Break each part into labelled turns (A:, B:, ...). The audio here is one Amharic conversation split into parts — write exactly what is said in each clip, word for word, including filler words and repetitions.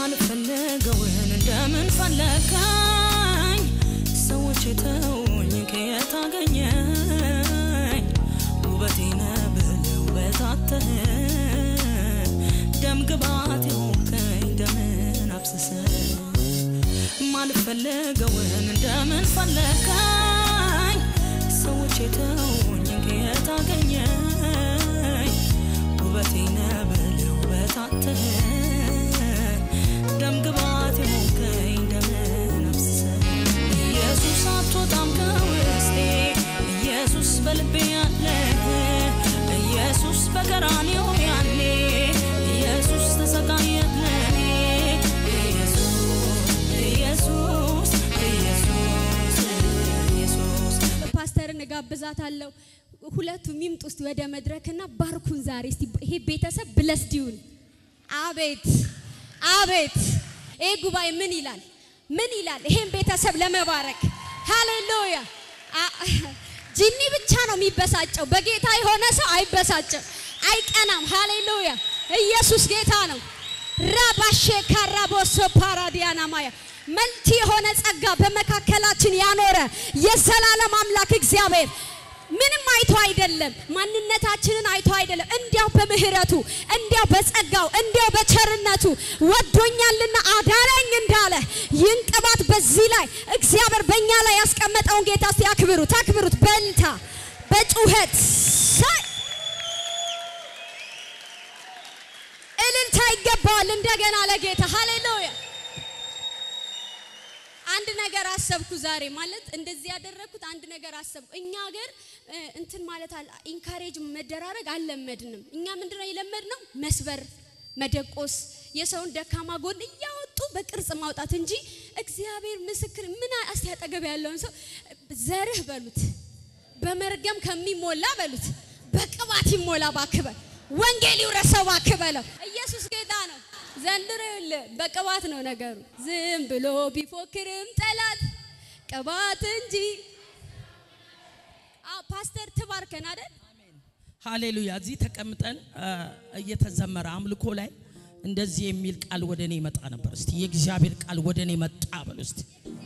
A: ማልፈልገውን እንደምን ፈለከኝ ሰዎች የተውኝ ከየት አገኘኝ ውበቴ ነብለው በታተህ ደም ግባት ሆንከኝ ደምን አፍስሰህ ማልፈልገውን እንደምን ፈለከኝ ሰዎች የተውኝ ከየት አገኘኝ ውበቴ ነብለው በታተህ ደም ግባት ሆንከኝ ደምን አፍስሰህ ኢየሱስ አትወጣም ከውስጤ ኢየሱስ በልቤ ያለ ኢየሱስ በቀራንዮ ያለ ኢየሱስ ተሰቃየለኔ ኢየሱስ ኢየሱስ ኢየሱስ ኢየሱስ
B: ፓስተርን ጋብዛታለሁ ሁለቱም ይምጡ እስቲ ወደ መድረክና ባርኩን ዛሬ እስቲ ይሄ ቤተሰብ ብለስዲውን አቤት አቤት ይሄ ጉባኤ ምን ይላል ምን ይላል ይሄን ቤተሰብ ለመባረክ ሃሌሉያ ጂኒ ብቻ ነው የሚበሳጨው በጌታ የሆነ ሰው አይበሳጭም አይቀናም ሃሌሉያ ኢየሱስ ጌታ ነው ራባሼ ካራቦሶ ፓራዲያና ማያ መልቲ የሆነ ጸጋ በመካከላችን ያኖረ የዘላለም አምላክ እግዚአብሔር ምንም አይቶ አይደለም ማንነታችንን አይቶ አይደለም እንዲያው በምህረቱ እንዲያው በጸጋው እንዲያው በቸርነቱ ወዶኛልና አዳነኝ እንዳለ ይንቀባት በዚህ ላይ እግዚአብሔር በእኛ ላይ ያስቀመጠውን ጌታ ሲያክብሩት አክብሩት በልታ በጩኸት እልልታ ይገባል እንደገና ለጌታ ሃሌሉያ አንድ ነገር አሰብኩ ዛሬ ማለት እንደዚህ ያደረኩት አንድ ነገር አሰብኩ እኛ ሀገር እንትን ማለት አለ ኢንካሬጅ መደራረግ አልለመድንም እኛ ምንድነው የለመድነው መስበር መደቆስ የሰውን ደካማ ጎን ያወጡ በቅርጽ ማውጣት እንጂ እግዚአብሔር ምስክር ምን አስተያጠገብ ያለውን ሰው ዘርህ በሉት በመርገም ከሚሞላ በሉት በቅባት ይሞላ ባከበ ወንጌል ይውረሰው ባከበለው ኢየሱስ ጌታ ነው ዘንድሮል በቅባት ነው ነገሩ ዝም ብሎ ቢፎክርም ጠላት ቅባት እንጂ አ ፓስተር ተባርከን አይደል አሜን
C: ሃሌሉያ እዚህ ተቀምጠን እየተዘመረ አምልኮ ላይ እንደዚህ የሚል ቃል ወደኔ መጣ ነበር እስቲ የእግዚአብሔር ቃል ወደኔ መጣ በሉ እስቲ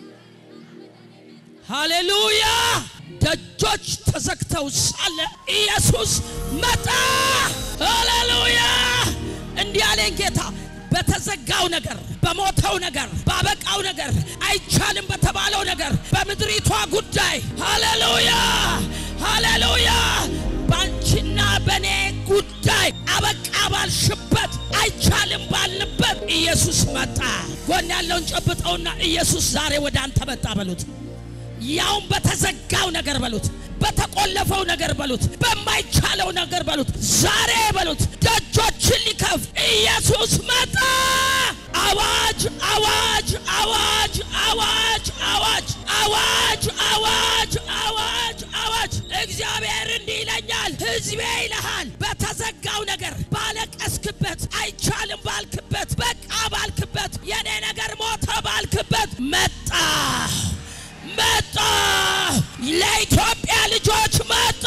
C: ሃሌሉያ ደጆች ተዘግተው ሳለ ኢየሱስ መጣ ሃሌሉያ እንዲያለን ጌታ በተዘጋው ነገር በሞተው ነገር ባበቃው ነገር አይቻልም በተባለው ነገር በምድሪቷ ጉዳይ ሃሌሉያ ሃሌሉያ ባንቺና በኔ ጉዳይ አበቃ ባልሽበት አይቻልም ባልንበት ኢየሱስ መጣ ጎን ያለውን ጨብጠውና ኢየሱስ ዛሬ ወደ አንተ መጣ በሉት ያው በተዘጋው ነገር በሉት በተቆለፈው ነገር በሉት በማይቻለው ነገር በሉት ዛሬ በሉት ደጆችን ሊከፍ ኢየሱስ መጣ አዋጅ አዋጅ አዋጅ አዋጅ አዋጅ አዋጅ አዋጅ አዋጅ አዋጅ እግዚአብሔር እንዲህ ይለኛል ሕዝቤ ይልሃል በተዘጋው ነገር ባለቀስክበት አይቻልም ባልክበት በቃ ባልክበት የኔ ነገር ሞተ ባልክበት መጣ መጣ ለኢትዮጵያ ልጆች መጣ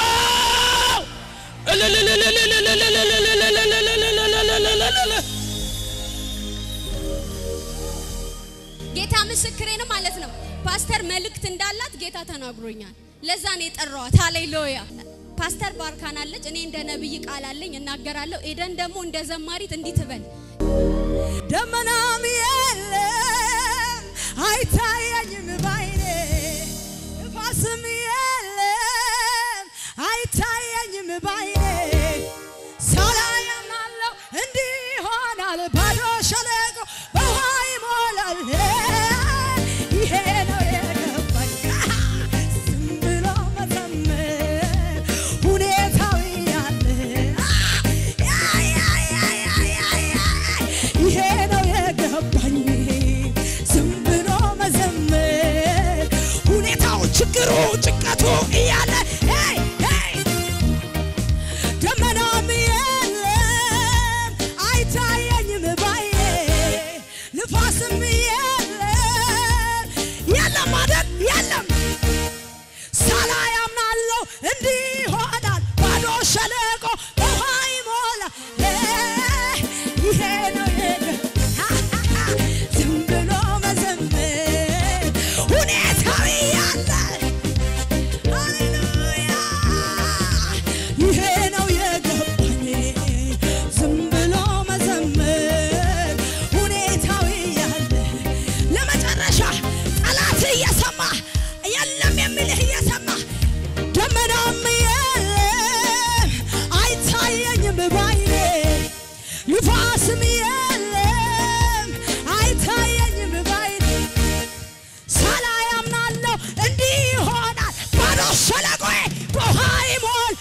B: ጌታ ምስክሬ ነው ማለት ነው ፓስተር መልእክት እንዳላት ጌታ ተናግሮኛል ለዛ ነው የጠራዋት ሃሌሉያ ፓስተር ባርካናለች እኔ እንደ ነብይ ቃል አለኝ እናገራለሁ ኤደን ደግሞ እንደ ዘማሪት እንዲትበል
A: ደመናም የለም አይታየኝም ባይኔ ፋስም የለም አይታየኝም ባይኔ ሳላየማለው እንዲህ ሆናል ባዶ ሸለቆ በውሃ ይሞላል ይሄ ነው የገባኝ ዝም ብሎ መዘመር ሁኔታው ያለ ይሄ ነው የገባኝ ዝም ብሎ መዘመር ሁኔታው ችግሩ ጭንቀቱ እያለ ደመናም የለም አይታየኝም ባይኔ ንፋስም የለም የለም አይደል የለም ሳላየማለው እንዲህ ሆናል ባዶ ሸለቆ በውሃ ይሞላል ይሄ ነው የገባኝ ንፋስም የለም አይታየኝም ባይኔ ሳላይ አምናለሁ እንዲህ ይሆናል ባዶ ሸለቆዬ በውሃ ይሞላል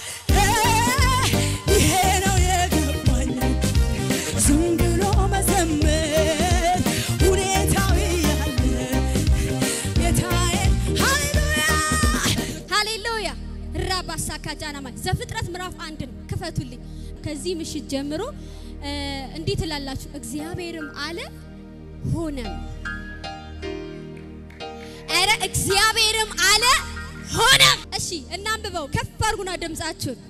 A: ይሄ ነው የገባኝ ዝም ብሎ መዘመር ሁኔታው ያለ ጌታዬ ሃሌሉያ
B: ሃሌሉያ ራባሳካ ጃናማ ዘፍጥረት ምዕራፍ አንድ ክፈቱልኝ ከዚህ ምሽት ጀምሮ እንዴት ትላላችሁ እግዚአብሔርም አለ ሆነም አረ እግዚአብሔርም አለ ሆነም እሺ እናንብበው ከፍ አድርጉና ድምጻችሁን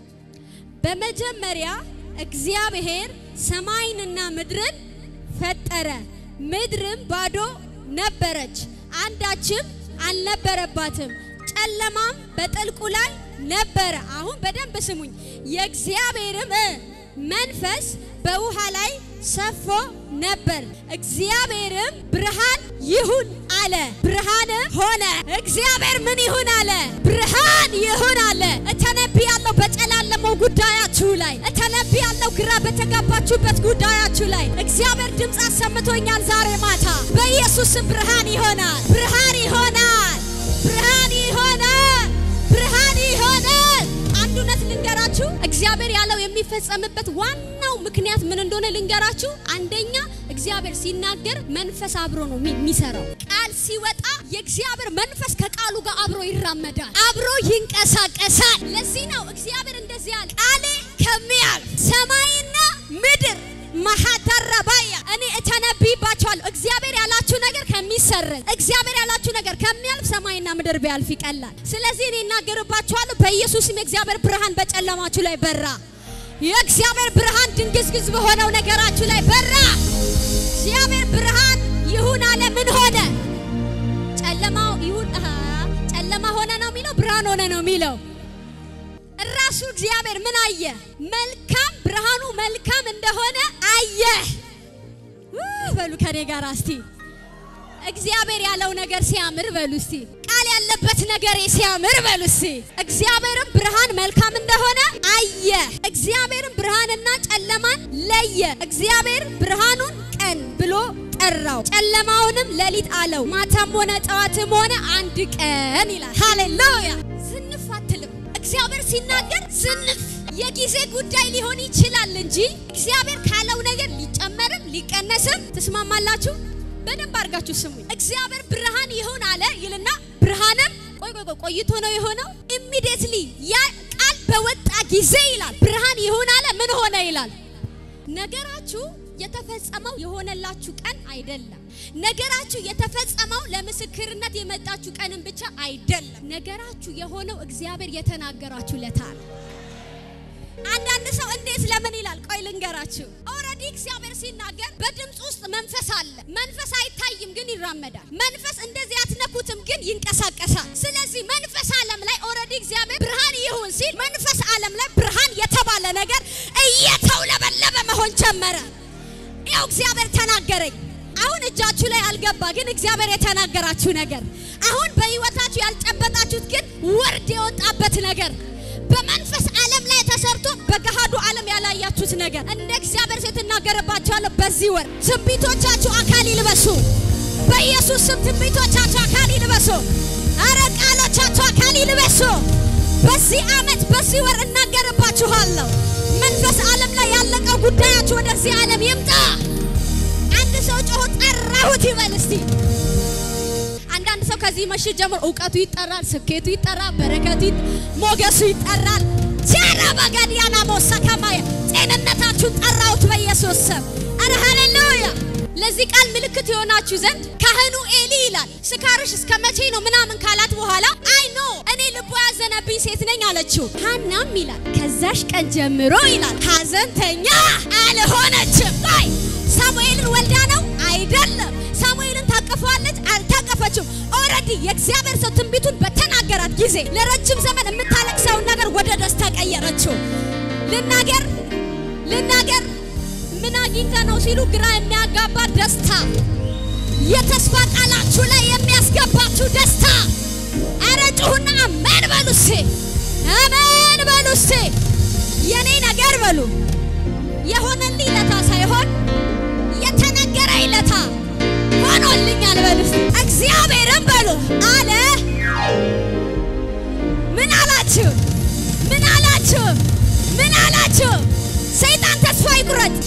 B: በመጀመሪያ እግዚአብሔር ሰማይንና ምድርን ፈጠረ ምድርም ባዶ ነበረች አንዳችም አልነበረባትም ጨለማም በጥልቁ ላይ ነበረ አሁን በደንብ ስሙኝ የእግዚአብሔርም መንፈስ በውሃ ላይ ሰፎ ነበር እግዚአብሔርም ብርሃን ይሁን አለ ብርሃንም ሆነ እግዚአብሔር ምን ይሁን አለ ብርሃን ይሁን አለ እተነብያለሁ በጨላለማው ጉዳያችሁ ላይ እተነብያለሁ ግራ በተጋባችሁበት ጉዳያችሁ ላይ እግዚአብሔር ድምጽ አሰምቶኛል ዛሬ ማታ በኢየሱስ ብርሃን ይሆናል ብርሃን ይሆናል ብርሃን ይሆናል ብርሃን ይሆናል አንዱነት ልንገራችሁ እግዚአብሔር ያለው የሚፈጸምበት ዋናው ምክንያት ምን እንደሆነ ልንገራችሁ አንደኛ እግዚአብሔር ሲናገር መንፈስ አብሮ ነው የሚሰራው ቃል ሲወጣ የእግዚአብሔር መንፈስ ከቃሉ ጋር አብሮ ይራመዳል አብሮ ይንቀሳቀሳል ለዚህ ነው እግዚአብሔር እንደዚህ ያለ ቃሌ ከሚያል ሰማይና ምድር ማሐተራባያ እኔ እተነብይባችኋለሁ እግዚአብሔር ያላችሁ ነገር ከሚሰረዝ እግዚአብሔር ያላችሁ ነገር ከሚያልፍ ሰማይና ምድር ቢያልፍ ይቀላል ስለዚህ እኔ እናገርባችኋለሁ በኢየሱስም የእግዚአብሔር ብርሃን በጨለማችሁ ላይ በራ የእግዚአብሔር ብርሃን ድንግዝግዝ በሆነው ነገራችሁ ላይ በራ እግዚአብሔር ብርሃን ይሁን አለ ምን ሆነ ጨለማው ይሁን ጨለማ ሆነ ነው የሚለው ብርሃን ሆነ ነው የሚለው ራሱ እግዚአብሔር ምን አየ መልካም ብርሃኑ መልካም እንደሆነ አየ በሉ ከኔ ጋር እስቲ እግዚአብሔር ያለው ነገር ሲያምር በሉ እስቲ ቃል ያለበት ነገር ሲያምር በሉ እስቲ እግዚአብሔርም ብርሃን መልካም እንደሆነ አየ እግዚአብሔርም ብርሃንና ጨለማን ለየ እግዚአብሔር ብርሃኑን ቀን ብሎ ጠራው ጨለማውንም ሌሊት አለው ማታም ሆነ ጠዋትም ሆነ አንድ ቀን ይላል ሃሌሉያ ዝንፍ አትልም እግዚአብሔር ሲናገር ዝንፍ የጊዜ ጉዳይ ሊሆን ይችላል እንጂ እግዚአብሔር ካለው ነገር ሊጨመርም ሊቀነስም ተስማማላችሁ በደንብ አርጋችሁ ስሙኝ እግዚአብሔር ብርሃን ይሁን አለ ይልና ብርሃንም ቆይ ቆይ ቆይቶ ነው የሆነው ኢሚዲየትሊ ያ ቃል በወጣ ጊዜ ይላል ብርሃን ይሁን አለ ምን ሆነ ይላል ነገራችሁ የተፈጸመው የሆነላችሁ ቀን አይደለም ነገራችሁ የተፈጸመው ለምስክርነት የመጣችሁ ቀንን ብቻ አይደለም ነገራችሁ የሆነው እግዚአብሔር የተናገራችሁ ለታል አንዳንድ ሰው እንዴት ለምን ይላል ቆይ ልንገራችሁ ኦሬዲ እግዚአብሔር ሲናገር በድምጽ ውስጥ መንፈስ አለ መንፈስ አይታይም ግን ይራመዳል መንፈስ እንደዚህ አትነኩትም ግን ይንቀሳቀሳል ስለዚህ መንፈስ ዓለም ላይ ኦሬዲ እግዚአብሔር ብርሃን ይሁን ሲል መንፈስ ዓለም ላይ ብርሃን የተባለ ነገር እየተውለበለበ መሆን ጀመረ ያው እግዚአብሔር ተናገረኝ አሁን እጃችሁ ላይ አልገባ ግን እግዚአብሔር የተናገራችሁ ነገር አሁን በህይወታችሁ ያልጨበጣችሁት ግን ወርድ የወጣበት ነገር በመንፈስ ዓለም ላይ ተሰርቶ በገሃዱ ዓለም ያላያችሁት ነገር እንደ እግዚአብሔር ሲተናገርባችኋለሁ በዚህ ወር ትንቢቶቻችሁ አካል ይልበሱ በኢየሱስ ስም ትንቢቶቻችሁ አካል ይልበሱ አረ ቃሎቻችሁ አካል ይልበሱ በዚህ አመት በዚህ ወር እናገርባችኋለሁ መንፈስ ዓለም ላይ ያለቀው ጉዳያችሁ ወደዚህ ዓለም ይምጣ አንድ ሰው ጮህ ጠራሁት ይበል እስቲ አንዳንድ ሰው ከዚህ መሽት ጀምሮ ዕውቀቱ ይጠራል ስኬቱ ይጠራል በረከቱ ሞገሱ ይጠራል ቻራ ባጋዲያና ሞሳካማይ ጤንነታችሁን ጠራሁት በኢየሱስ ስም አረ ሃሌሉያ ለዚህ ቃል ምልክት ይሆናችሁ ዘንድ ካህኑ ኤሊ ይላል ስካርሽ እስከመቼ ነው ምናምን ካላት በኋላ አይ ኖ እኔ ልቦ ያዘነብኝ ሴት ነኝ አለችው ሃናም ይላል ከዛሽ ቀን ጀምሮ ይላል ሐዘንተኛ አልሆነችም አይ ሳሙኤልን ወልዳ ነው አይደለም ሳሙኤልን ታቀፋለች አልታቀፈችም ኦሬዲ የእግዚአብሔር ሰው ትንቢቱን በተናገራት ጊዜ ለረጅም ዘመን የምታለቅሰው ነገር ወደ ደስታ ቀየረችው ልናገር ልናገር ምን አግኝታ ነው ሲሉ ግራ የሚያጋባ ደስታ የተስፋ ቃላችሁ ላይ የሚያስገባችሁ ደስታ አረጩና አሜን በሉስ አሜን በሉስ የኔ ነገር በሉ የሆነልኝ ለታ ሳይሆን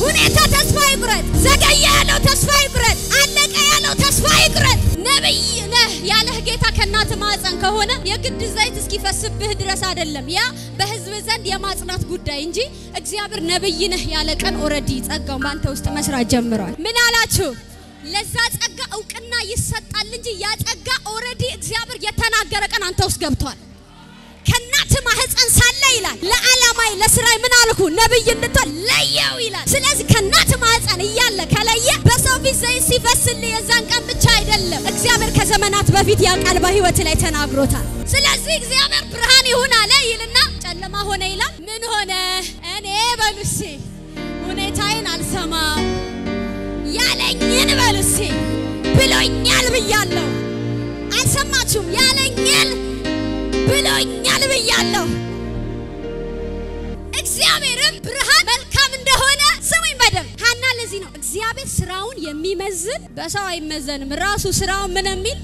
B: ሁኔታ ተስፋ ይቁረጥ። ዘገየ ያለው ተስፋ ይቁረጥ። አለቀ ያለው ተስፋ ይቁረጥ። ነብይ ነህ ያለህ ጌታ ከእናት ማህፀን ከሆነ የግድ ዘይት እስኪፈስብህ ድረስ አይደለም። ያ በህዝብ ዘንድ የማጽናት ጉዳይ እንጂ እግዚአብሔር ነብይ ነህ ያለ ቀን ኦሬዲ ጸጋው ባንተ ውስጥ መስራት ጀምሯል። ምን አላችሁ? ለዛ ጸጋ እውቅና ይሰጣል እንጂ ያ ጸጋ ኦሬዲ እግዚአብሔር የተናገረ ቀን አንተ ውስጥ ገብቷል። ከናት ማህፀን ሳለ ይላል ለዓላማይ ለስራይ ምን አልኩ ነብይ እንድትሆን ለየው ይላል። ስለዚህ ከናት ማህፀን እያለ ከለየ በሰው ፊት ዘይት ሲፈስል የዛን ቀን ብቻ አይደለም እግዚአብሔር ከዘመናት በፊት ያ ቃል በህይወት ላይ ተናግሮታል። ስለዚህ እግዚአብሔር ብርሃን ይሁን አለ ይልና ጨለማ ሆነ ይላል። ምን ሆነ? እኔ በሉሲ ሁኔታዬን አልሰማም ያለኝን በሉሲ ብሎኛል ብያለሁ። አልሰማችሁም? ያለኝን ብሎኛል ብያለሁ። እግዚአብሔርም ብርሃን መልካም እንደሆነ ስሙኝ በደም ሐና ለዚህ ነው እግዚአብሔር ስራውን የሚመዝን በሰው አይመዘንም። ራሱ ስራውን ምን የሚል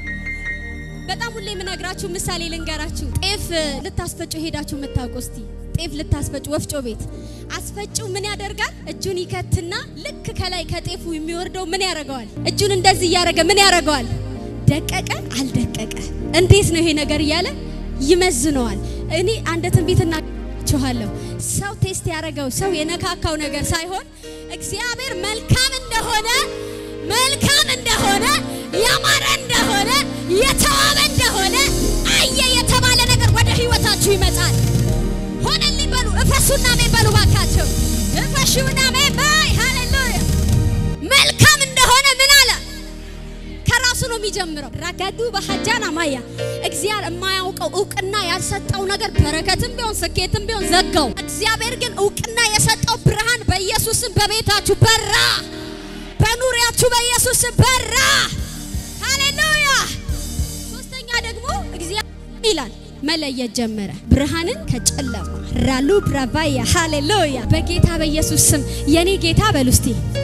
B: በጣም ሁሌ ምነግራችሁ ምሳሌ ልንገራችሁ። ጤፍ ልታስፈጩ ሄዳችሁ መታቆስቲ ጤፍ ልታስፈጩ ወፍጮ ቤት አስፈጩ ምን ያደርጋል? እጁን ይከትና ልክ ከላይ ከጤፉ የሚወርደው ምን ያደርጋል? እጁን እንደዚህ ያደረገ ምን ያደርጋል? ደቀቀ አልደቀቀ እንዴት ነው ይሄ ነገር እያለ ይመዝነዋል። እኔ አንድ ትንቢትና ጮሃለሁ ሰው ቴስት ያደረገው ሰው የነካካው ነገር ሳይሆን እግዚአብሔር መልካም እንደሆነ መልካም እንደሆነ ያማረ እንደሆነ የተዋበ እንደሆነ አየ የተባለ ነገር ወደ ህይወታችሁ ይመጣል። ሆነልኝ በሉ እፈሱና በሉ ባካችሁ እፈሹና በይ ሃሌሉያ። መልካም እንደሆነ ምን አለ? ከራሱ ነው የሚጀምረው። ረጋዱ በሐጃና ማያ እግዚአብሔር የማያውቀው እውቅና ያልሰጠው ነገር በረከትም ቢሆን ስኬትም ቢሆን ዘጋው። እግዚአብሔር ግን እውቅና የሰጠው ብርሃን በኢየሱስም በቤታችሁ በራ፣ በኑሪያችሁ በኢየሱስም በራ። ሃሌሉያ። ሶስተኛ ደግሞ እግዚአብሔር ይላል መለየት ጀመረ ብርሃንን ከጨለማ ራሉ ብራቫያ ሃሌሉያ። በጌታ በኢየሱስ ስም የኔ ጌታ በሉስቲ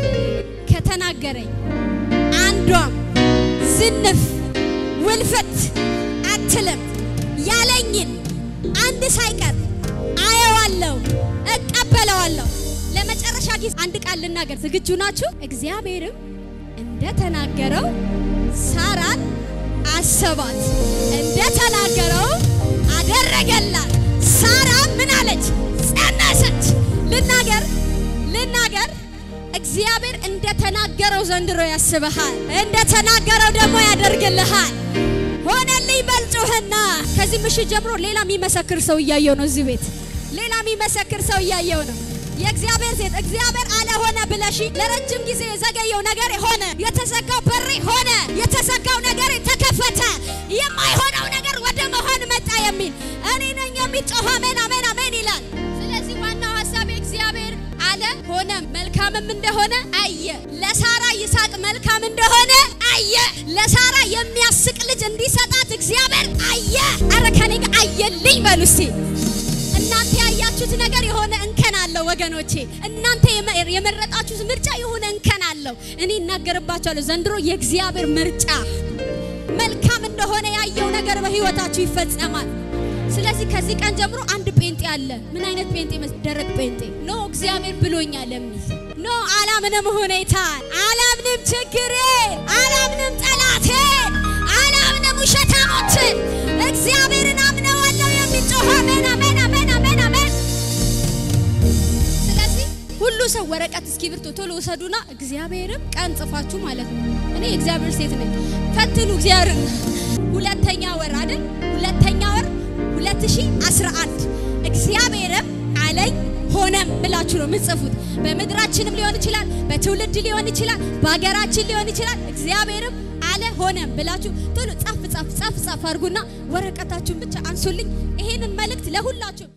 B: ከተናገረኝ አንዷም ዝንፍ ውልፈት አትልም ያለኝን አንድ ሳይቀር አየዋለሁ እቀበለዋለሁ። ለመጨረሻ ጊዜ አንድ ቃል ልናገር፣ ዝግጁ ናችሁ? እግዚአብሔርም እንደተናገረው ሳራን አሰባት፣ እንደተናገረው አደረገላት። ሳራ ምን አለች? ጸነሰች። ልናገር ልናገር እግዚአብሔር እንደተናገረው ዘንድሮ ያስበሃል፣ እንደተናገረው ደግሞ ያደርግልሃል። ሆነልኝ በልጩህና ከዚህ ምሽት ጀምሮ ሌላ የሚመሰክር ሰው እያየው ነው። እዚህ ቤት ሌላ የሚመሰክር ሰው እያየው ነው። የእግዚአብሔር ሴት እግዚአብሔር አለ ሆነ ብለሽ ለረጅም ጊዜ የዘገየው ነገር ሆነ፣ የተዘጋው በር ሆነ፣ የተዘጋው ነገር ተከፈተ፣ የማይሆነው ነገር ወደ መሆን መጣ የሚል እኔ ነኝ የሚጮህ አሜን አሜን አሜን ይላል። ስለዚህ ዋናው ሐሳብ እግዚአብሔር አለ ሆነ መልካምም እንደሆነ አየ። ለሳራ ይስሐቅ መልካም እንደሆነ አየ። ለሳራ የሚያስቅ ልጅ እንዲሰጣት እግዚአብሔር አየ። አረከኔ አየልኝ በሉሲ። እናንተ ያያችሁት ነገር የሆነ እንከን አለው ወገኖቼ። እናንተ የመረጣችሁት ምርጫ የሆነ እንከን አለው። እኔ እናገርባችኋለሁ ዘንድሮ የእግዚአብሔር ምርጫ መልካም እንደሆነ ያየው ነገር በህይወታችሁ ይፈጸማል። ስለዚህ ከዚህ ቀን ጀምሮ አንድ ጴንጤ አለ። ምን አይነት ጴንጤ? ደረቅ ጴንጤ ኖ እግዚአብሔር ብሎኛል የሚል ኖ አላምንም ሁኔታን፣ አላምንም ችግሬ፣ አላምንም ጠላቴ፣ አላምንም ውሸታሞችን እግዚአብሔርን አምነዋለሁ የሚጮህ አሜን አሜን አሜን አሜን አሜን። ስለዚህ ሁሉ ሰው ወረቀት እስክሪብቶ ቶሎ ወሰዱና እግዚአብሔርም ቀን ጽፋችሁ ማለት ነው። እኔ እግዚአብሔር ሴት ነኝ ፈትኑ እግዚአብሔር ሁለተኛ ወር አይደል? ሁለተኛ ወር ሁለት ሺህ አስራ አንድ እግዚአብሔርም አለኝ ሆነም ብላችሁ ነው የምትጽፉት። በመድራችንም ሊሆን ይችላል፣ በትውልድ ሊሆን ይችላል፣ በአገራችን ሊሆን ይችላል። እግዚአብሔርም አለ ሆነም ብላችሁ ቶሎ ጻፍ ጻፍ ጻፍ ጻፍ አድርጉና ወረቀታችሁን ብቻ አንሱልኝ። ይሄንን መልእክት ለሁላችሁ